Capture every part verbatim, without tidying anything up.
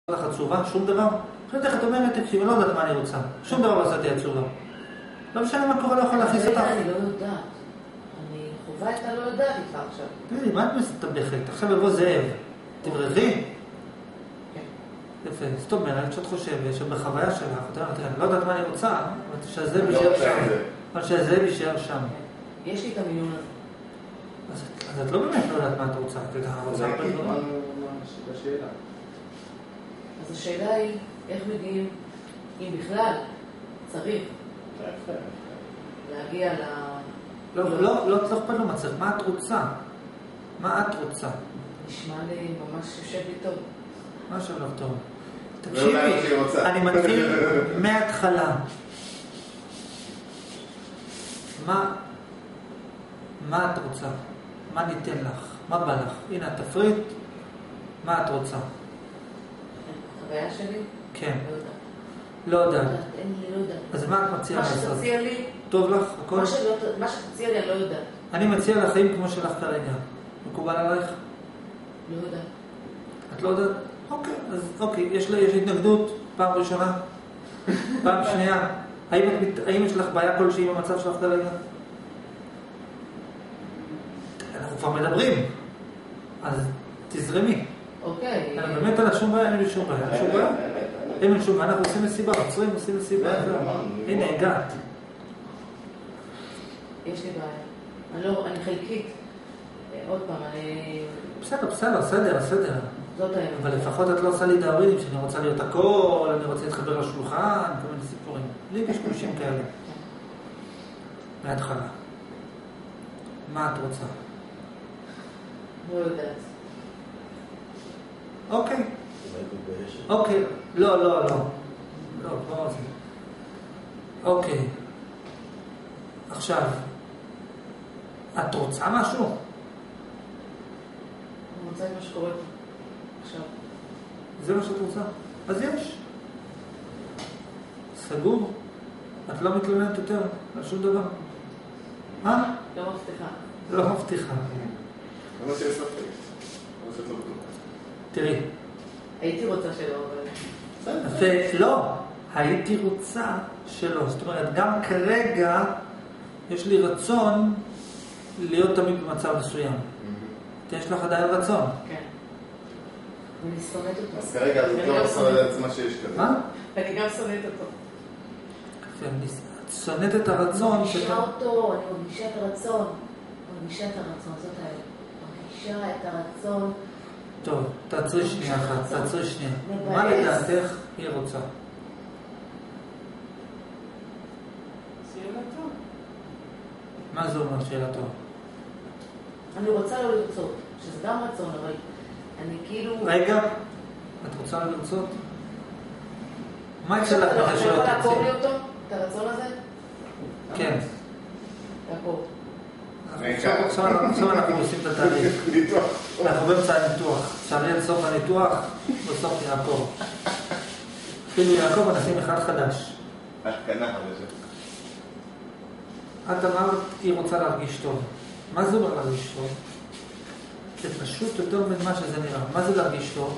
לך עצובה, שום דבר. אחרי איך את אומרת, תקשיב, לא יודעת מה אני רוצה. שום דבר לא עשיתי עצובה. לא משנה מה קורה, לא יכול להכניס אותך. אני לא יודעת. אני חובה את הלא יודעת איתך עכשיו. תראי, מה את מסתבכת? עכשיו יבוא זאב. תברכי? כן. יפה. זאת אומרת שאת חושבת שבחוויה שלך, את אומרת, אני לא יודעת מה אני רוצה, אבל שהזאב יישאר שם. אבל שהזאב יישאר שם. יש לי את המיון הזה. אז את לא באמת לא יודעת מה את רוצה. את רוצה הרבה דברים. השאלה. אז השאלה היא, איך מגיעים, אם בכלל, צריך להגיע ל... לא, לא, לא אכפת לו מצב. מה את רוצה? מה את רוצה? נשמע לי ממש יושב לי טוב. מה יושב לך טוב? תקשיבי, אני מתחיל מההתחלה. מה, מה את רוצה? מה ניתן לך? מה בא לך? הנה התפריט, מה את רוצה? החוויה שלי? כן. לא יודעת. לא יודעת. אין לי, לא יודעת. אז מה את מציעה לעשות? מה שתציע לי... טוב לך? הכל? מה שתציע לי, אני לא יודעת. אני מציע לך חיים כמו שלך כרגע. מקובל עלייך? לא יודעת. את לא יודעת? אוקיי, אז אוקיי, יש לה, יש התנגדות פעם ראשונה? פעם שנייה? האם, את, האם יש לך בעיה כלשהי במצב שלך כרגע? אנחנו כבר מדברים, אז תזרמי. אוקיי. אני באמת על השום בעיה, אין לי שום בעיה, אין שום בעיה. אין לי שום בעיה, אנחנו עושים מסיבה, עוצרים, עושים מסיבה. הנה, הגעת. יש לי בעיה. אני לא, אני חלקית. עוד פעם, אני... בסדר, בסדר, בסדר, בסדר. זאת האמת. אבל לפחות את לא עושה לי דאווינים, שאני רוצה להיות הכל, אני רוצה להתחבר לשולחן, כל מיני סיפורים. לי יש קושים כאלה. מההתחלה. מה את רוצה? לא יודעת. אוקיי. אוקיי. לא, לא, לא. לא, לא זה. אוקיי. עכשיו, את רוצה משהו? אני רוצה את מה שקורה פה. עכשיו. זה מה שאת רוצה? אז יש. סגור? את לא מתלוננת יותר על שום דבר? מה? לא מבטיחה. לא מבטיחה. לא שיש ספק. לא שאת לא בטוחה. תראי. הייתי רוצה שלא, אבל... ולא, הייתי רוצה שלא. זאת אומרת, גם כרגע יש לי רצון להיות תמיד במצב מסוים. יש לך עדיין רצון. כן. אני שונאת אותו. אז כרגע את לא עושה לעצמה שיש כזה. מה? אני גם שונאת אותו. אני שונאת את הרצון. אני מרגישה אותו, אני מרגישה את הרצון. אני מרגישה את הרצון, זאת האלה. מרגישה את הרצון. טוב, תעצרי שנייה אחת, תעצרי שנייה. מה לדעתך היא רוצה? שאלה טוב. מה זה אומר שאלה טוב? אני רוצה לא לרצות, שזה גם רצון, אבל אני כאילו... רגע, את רוצה לא לרצות? מה אצל לך בזה שלא אתה יכול לעקור תרצי? לי אותו? את הרצון הזה? כן. לעקור. עכשיו אנחנו עושים את התהליך. אנחנו באמצע הניתוח. שערי עד סוף הניתוח, בסוף יעקור. אפילו יעקור ונשים אחד חדש. התקנה חדשה. את אמרת, היא רוצה להרגיש טוב. מה זה אומר להרגיש טוב? זה פשוט יותר ממה שזה נראה. מה זה להרגיש טוב?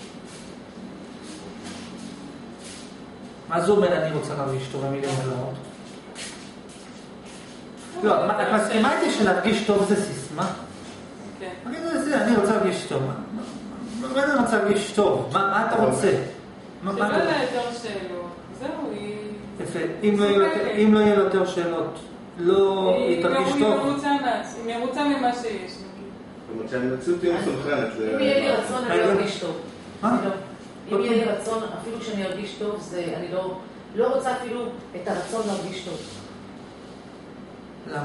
מה זה אומר אני רוצה להרגיש טוב במילים אחרות? לא, את מסכימה איתי שלהרגיש טוב זה סיסמה? כן. אני רוצה להרגיש טוב. מה אני רוצה להרגיש טוב? מה אתה רוצה? שלא יהיה יותר שאלות. זהו, היא... יפה. אם לא יהיה יותר שאלות, לא תרגיש טוב. היא מרוצה ממה שיש, נגיד. זאת אומרת שהמציאות תהיה מסונכרנת. אם יהיה לי רצון, אני לא ארגיש טוב. מה? אם יהיה לי רצון, אפילו שאני ארגיש טוב, אני לא רוצה אפילו את הרצון להרגיש טוב. למה?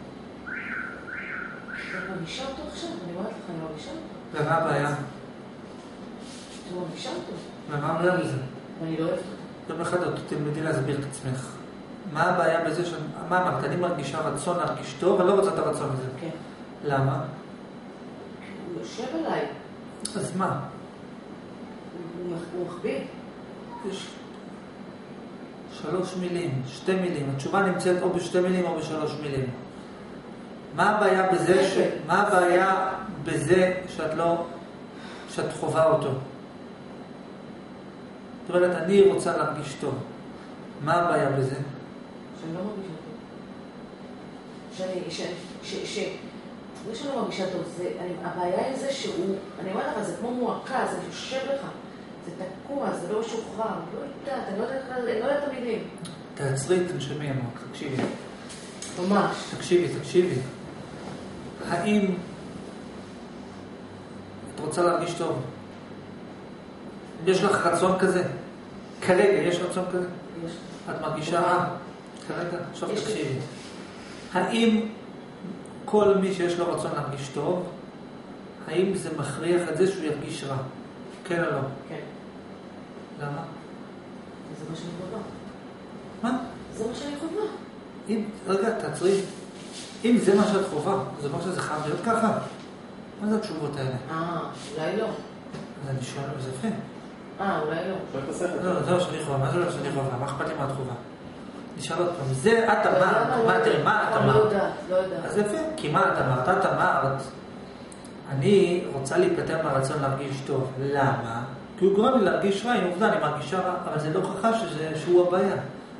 אני מרגישה אותו עכשיו, אני אומרת לך, אני מרגישה אותו. ומה הבעיה? אני מרגישה אותו. ומה הבעיה בזה? ואני לא אוהבת אותו. יום אחד את תלמדי להסביר את עצמך. מה הבעיה בזה ש... מה אמרת? אני מרגישה רצון להרגיש טוב, אבל לא רוצה את הרצון הזה. כן. למה? הוא יושב עליי. אז מה? הוא מכביד. יש שלוש מילים, שתי מילים. התשובה נמצאת או בשתי מילים או בשלוש מילים. מה הבעיה בזה ש... מה הבעיה בזה שאת לא... שאת חובה אותו? זאת אומרת, אני רוצה להרגיש טוב. מה הבעיה בזה? שאני לא מרגישה טוב. שאני, ש... ש... ש... זה שאני לא מרגישה טוב, זה... אני... הבעיה היא זה שהוא... אני אומרת לך, זה כמו מועקה, זה יושב לך. זה תקוע, זה לא שוחרר. לא יודעת, אני לא יודעת, אני לא יודעת את המילים. תעצרי, תנשמי עמוק, תקשיבי. ממש. תקשיבי, תקשיבי. האם את רוצה להרגיש טוב? יש לך רצון כזה? כרגע יש רצון כזה? יש. את מרגישה רע? כרגע? עכשיו תקשיבי. האם כל מי שיש לו רצון להרגיש טוב, האם זה מכריח את זה שהוא ירגיש רע? כן או לא? כן. למה? זה מה שאני חובה. מה? זה מה שאני חובה. אם, רגע, תעצרי. אם זה מה שאת חובה, זה אומר שזה חייב להיות ככה. מה זה התשובות האלה? אה, אולי לא. אז אני שואל, זה יפה. אה, אולי לא. לא, זה לא שאני חובה, מה זה לא שאני חובה? מה אכפת לי מה את חובה? נשאל עוד פעם, זה את אמרת, מה תראי, מה את אני לא אמרת? יודעת, לא יודעת. אז יפה, כי מה את אמרת? את אמרת, אני רוצה להיפטר מהרצון להרגיש טוב. למה? כי הוא גורם לי להרגיש רע, עם עובדה, אני מרגישה רע, אבל זה לא הוכחה שהוא הבעיה.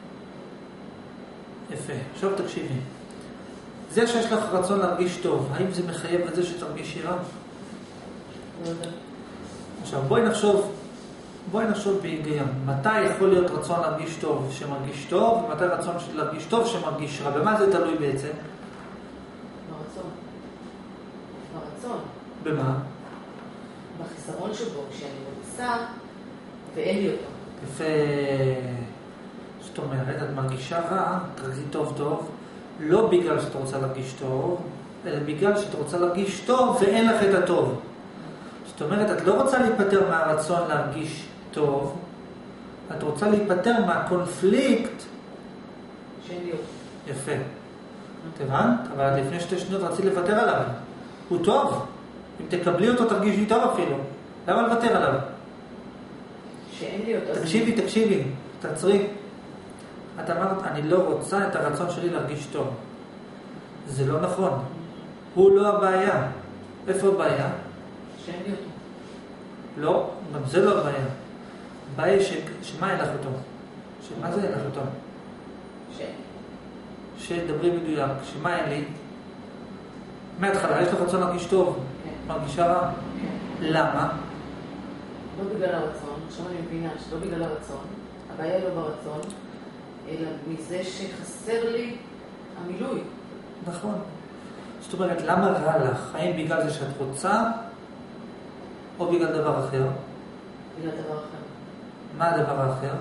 יפה, עכשיו תקשיבי. זה שיש לך רצון להרגיש טוב, האם זה מחייב את זה שתרגישי רע? לא יודעת. עכשיו בואי נחשוב, בואי נחשוב בהיגיון. מתי יכול להיות רצון להרגיש טוב שמרגיש טוב, ומתי רצון להרגיש טוב שמרגיש רע? במה זה תלוי בעצם? ברצון. ברצון. במה? בחיסרון שבו, כשאני רוצה ואין לי אותו. יפה. זאת אומרת, את מרגישה רע, תרגישי טוב טוב, לא בגלל שאת רוצה להרגיש טוב, אלא בגלל שאת רוצה להרגיש טוב ואין לך את הטוב. זאת אומרת, את לא רוצה להיפטר מהרצון להרגיש טוב, את רוצה להיפטר מהקונפליקט. שאין לי אותו. יפה. הבנת? אבל לפני שתי שניות רציתי לוותר עליו. הוא טוב. אם תקבלי אותו תרגישי טוב אפילו. למה לוותר עליו? שאין לי אותו. תקשיבי, תקשיבי. תעצרי. את אמרת, אני לא רוצה את הרצון שלי להרגיש טוב. זה לא נכון. הוא לא הבעיה. איפה הבעיה? שאין לי אותו. לא, גם זה לא הבעיה. הבעיה ש... שמה אין לך אותו? שמה זה אין לך אותו? שאין. שדברי מדויק. שמה אין לי? מההתחלה, יש לך רצון להרגיש טוב. כן. מרגישה רע. כן. למה? לא בגלל הרצון, עכשיו אני מבינה שלא בגלל הרצון, הבעיה לא ברצון, אלא מזה שחסר לי המילוי. נכון. זאת אומרת, למה רע לך? האם בגלל זה שאת רוצה, או בגלל דבר אחר? בגלל דבר אחר. מה הדבר האחר?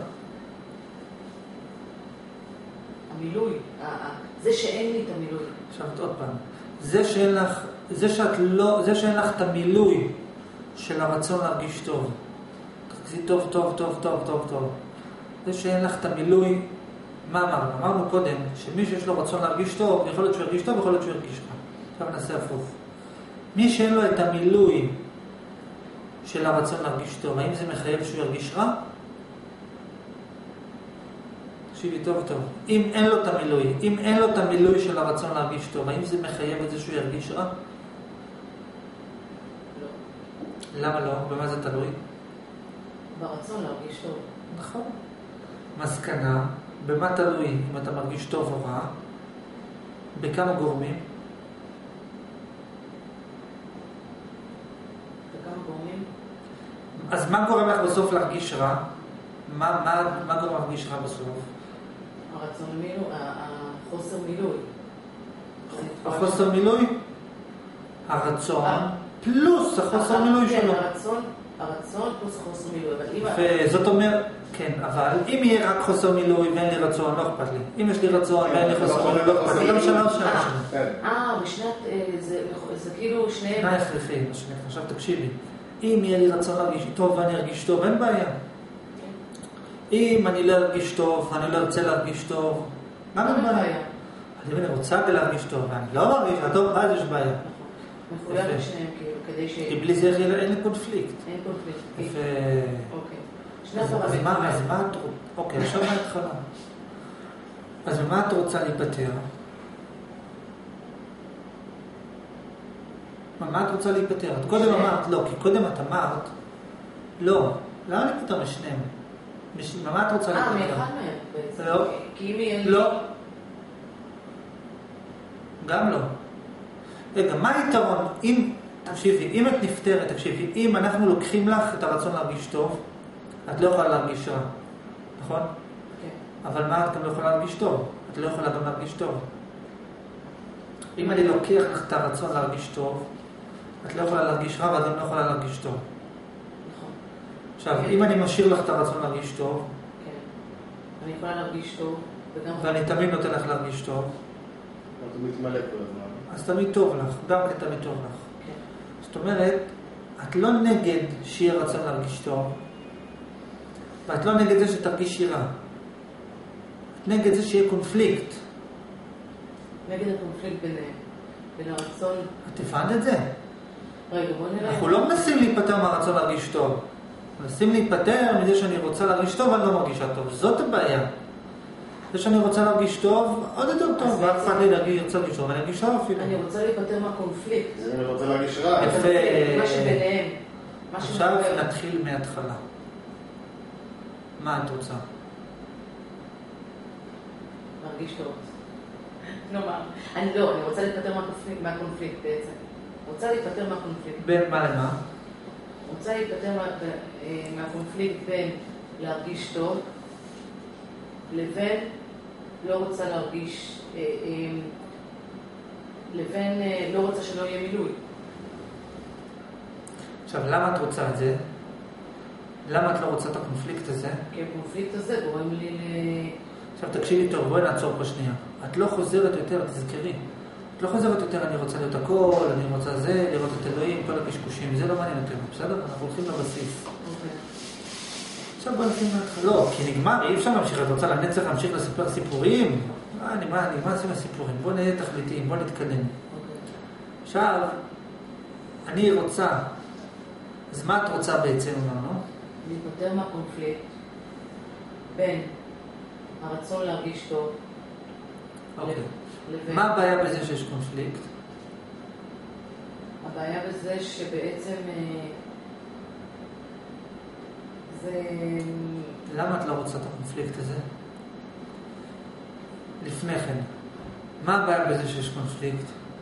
המילוי, זה שאין לי את המילוי. עכשיו עוד פעם. זה שאין לך, זה שאת לא, זה שאין לך את המילוי של הרצון להרגיש טוב. תחזי טוב, טוב, טוב, טוב, טוב, טוב. זה שאין לך את המילוי, מה אמרנו? אמרנו קודם, שמי שיש לו רצון להרגיש טוב, יכול להיות שהוא ירגיש טוב, יכול להיות שהוא ירגיש רע. עכשיו נעשה הפוך. מי שאין לו את המילוי של הרצון להרגיש טוב, האם זה מחייב שהוא ירגיש רע? תקשיבי טוב טוב. אם אין לו את המילוי, אם אין לו את המילוי של הרצון להרגיש טוב, האם זה מחייב את זה שהוא ירגיש רע? לא. למה לא? במה זה תלוי? ברצון להרגיש טוב. נכון. מסקנה, במה תלוי אם אתה מרגיש טוב או רע? בכמה גורמים? בכמה גורמים? אז מה גורם לך בסוף להרגיש רע? מה, מה, מה גורם להרגיש רע בסוף? הרצון מילוי, החוסר מילוי. החוסר מילוי? הרצון פלוס החוסר מילוי שלו. כן, הרצון, הרצון פלוס החוסר מילוי. וזאת אומרת, כן, אבל אם יהיה רק חוסר מילוי ואין לי רצון, לא אכפת לי. אם יש לי רצון ואין לי חוסר מילוי, לא אכפת לי. לא משנה, לא משנה. אה, בשנת, זה כאילו שניהם. מה הכרחי? עכשיו תקשיבי. אם יהיה לי רצון להרגיש טוב ואני ארגיש טוב, אין בעיה. אם אני לא ארגיש טוב, אני לא ארצה להרגיש טוב, מה אין בעיה? אני רוצה להרגיש טוב, ואני לא מרגיש, הטוב, אז יש בעיה. מחויב לשניהם, כאילו, כדי ש... כי בלי זה אין לי קונפליקט. אין קונפליקט. יפה. אוקיי. אז מה את רוצה? אוקיי, עכשיו מההתחלה. אז מה את רוצה להיפטר? מה את רוצה להיפטר? את קודם אמרת, לא, כי קודם את אמרת, לא, למה להיפטר משניהם? מש- מה את רוצה אה, להיפטר? מאחד מהם בעצם. לא. כי אם יהיה... לא. גם לא. רגע, מה היתרון? אם, תקשיבי, אם את נפטרת, תקשיבי, אם אנחנו לוקחים לך את הרצון להרגיש טוב, את לא יכולה להרגיש רע, נכון? כן. אבל מה את גם לא יכולה להרגיש טוב? את לא יכולה גם להרגיש טוב. אם אני לוקח לך את הרצון להרגיש טוב, את לא יכולה להרגיש רע, ואת גם לא יכולה להרגיש טוב. נכון. עכשיו, אם אני משאיר לך את הרצון להרגיש טוב, כן. אני יכולה להרגיש טוב, וגם... ואני תמיד נותן לך להרגיש טוב, אתה מתמלא כל הזמן. אז תמיד טוב לך, גם כן תמיד טוב לך. כן. זאת אומרת, את לא נגד שיהיה רצון להרגיש טוב, ואת לא נגד זה שתרגישי רע. את נגד זה שיהיה קונפליקט. נגד הקונפליקט ביניהם. בין הרצון... את הבנת את זה? רגע, בוא נראה... אנחנו לא מנסים להיפטר מהרצון להרגיש טוב. מנסים להיפטר מזה שאני רוצה להרגיש טוב ואני לא מרגישה טוב. זאת הבעיה. זה שאני רוצה להרגיש טוב, עוד יותר טוב. ואף אחד לי להרגיש, רוצה להרגיש טוב, ואני ארגיש רע אפילו. אני רוצה להיפטר מהקונפליקט. אני רוצה להרגיש רע. יפה. מה שביניהם. מה עכשיו שמחבר. נתחיל מההתחלה. מה את רוצה? להרגיש טוב. נאמר. אני לא, אני רוצה להיפטר מהקונפליקט, מהקונפליקט בעצם. רוצה להיפטר מהקונפליקט. בין מה למה? רוצה להיפטר מה, אה, מהקונפליקט בין להרגיש טוב לבין לא רוצה להרגיש, אה, אה, לבין אה, לא רוצה שלא יהיה מילוי. עכשיו, למה את רוצה את זה? למה את לא רוצה את הקונפליקט הזה? כי הקונפליקט הזה גורם לי ל... עכשיו תקשיבי טוב, בואי נעצור פה שנייה. את לא חוזרת יותר, תזכרי. את לא חוזרת יותר, אני רוצה להיות הכל, אני רוצה זה, לראות את אלוהים, כל הקשקושים, זה לא מעניין יותר, בסדר? אנחנו הולכים לבסיס. אוקיי. עכשיו בואי נתחיל מההתחלה. לא, כי נגמר, אי אפשר להמשיך, את רוצה לנצח להמשיך לספר סיפורים? אה, אני מה, אני מה עושים לסיפורים? בואי נהיה תכליתיים, בואי נתקדם. אוקיי. עכשיו, אני רוצה, אז מה את רוצה בעצם אמרנו? להיפטר מהקונפליקט בין הרצון להרגיש טוב אוקיי. לבין... מה הבעיה בזה שיש קונפליקט? הבעיה בזה שבעצם אה, זה... למה את לא רוצה את הקונפליקט הזה? לפני כן. מה הבעיה בזה שיש קונפליקט?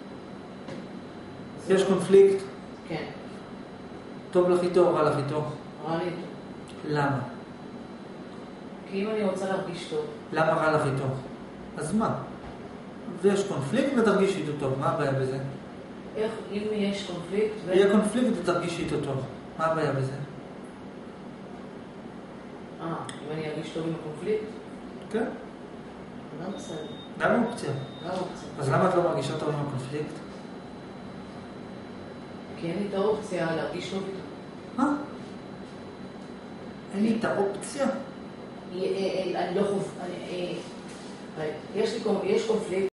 יש קונפליקט? כן, טוב לך איתו או רע לך איתו? רע לי איתו. למה? כי אם אני רוצה להרגיש טוב, למה רע לך איתו? אז מה? ויש קונפליקט ותרגישי איתו טוב, מה הבעיה בזה? איך אם יש קונפליקט ו... יהיה קונפליקט ותרגישי איתו טוב, מה הבעיה בזה? אה, אם אני ארגיש טוב עם הקונפליקט, כן, גם בסדר, גם אופציה. גם אופציה. אז למה את לא מרגישה טוב עם הקונפליקט? כי אין לי את האופציה להרגיש טוב איתו. מה? אין לי את האופציה? אני לא חושב... יש לי קונפליקט